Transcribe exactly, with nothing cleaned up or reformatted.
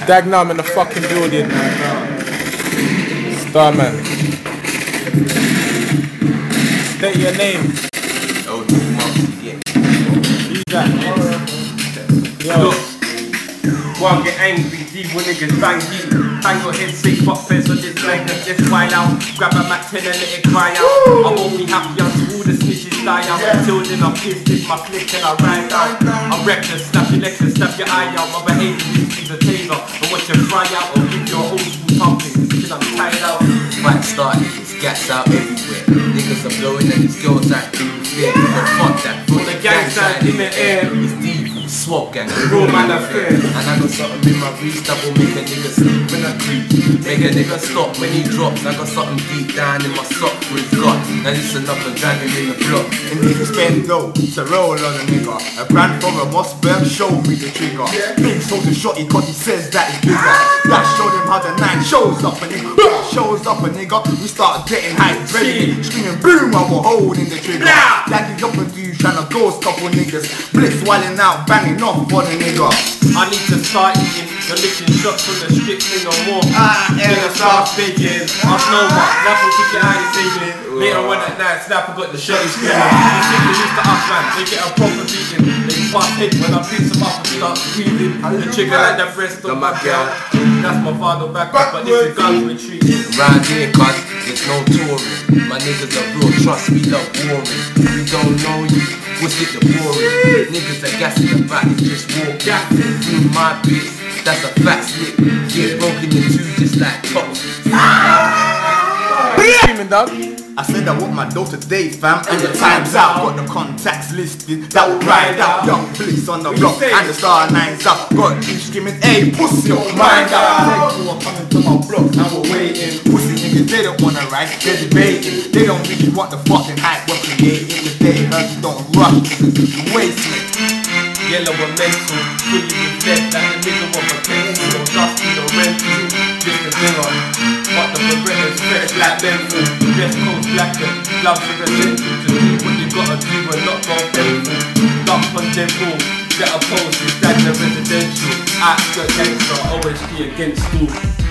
Dagnam in the fucking building. Starman. State your name. Oh, two months, yeah. Who's that? Yo. Look, one get angry, deep when niggas bang deep. Bang your head, say fuck feds on this leg, and just wild out. Grab a Mac ten and let it cry out. I won't be happy until all the snitches die out. Until then I'm pissed, it's my click and I ride out. I'm reckless, snap your legs and snap your eye out. My behaviour is a taser, and watch you fry out or give you a old school tumbling. Cause I'm tired out. Fight started, it's gas out everywhere. Niggas are blowing and it's girls that do fear. But fuck that, From the gang side in the air, it's deep, swap gang, real man affair. And I got something in my wrist that will make a nigga sleep when I creep. Make a nigga stop when he drops. I got something deep down in my sock for his gut. Now listen up and drag him in the block. And niggas spend dough to roll on a nigga. A brand from a Mossberg showed me the trigger. Big sold the shotty cause he says that he's bigger. That showed him how the nine shows up a nigga. Shows up a nigga, we start getting hype, ready, screaming boom while we're holding the trigger. Like he's up a dude trying to ghost couple niggas. Blitz wilding out, banging off on a nigga. I need to start eating, you're licking shots from the strip thing or more. Ah, Nigga start speaking, I know what, Snapper kick your eye saving. Later on at night, Snapper got the shotty screaming. You think they used to us man, they get a proper beating. They bust head when I pick them up and start breathing. The trigger like the breast of my girl. That's my father back up, but this is guns retreating. Round here, cuz, there's no touring. My niggas are real, trust me, love warring. We don't know you, what's it the boring? Niggas are gassing the back, just walk through my bitch, that's a fat slip. Get broken in two just like tops. Screaming, dog. I said I want my dough today, fam, and the time's out. Got the contacts listed, that will ride out. Young Blitz on the block, and the star nines up. Got you screaming, hey, pussy, your mind out. Take you up coming to my block, and we're waiting. Pussy niggas, they don't wanna ride, they're debating. They don't really want the fucking hype we're creating. If they heard you don't rush, you wasting it. Yellow and mental, fully with dead like the nigga of a pencil. Or dusty or rental, just a dinger. But the Berettas fresh like mental. Dress codes blacker, gloves are essential. To do what you gotta do and not go painful. Dump on dental, get a pose, it's like the residential. Outskirt gangster, O S P against all.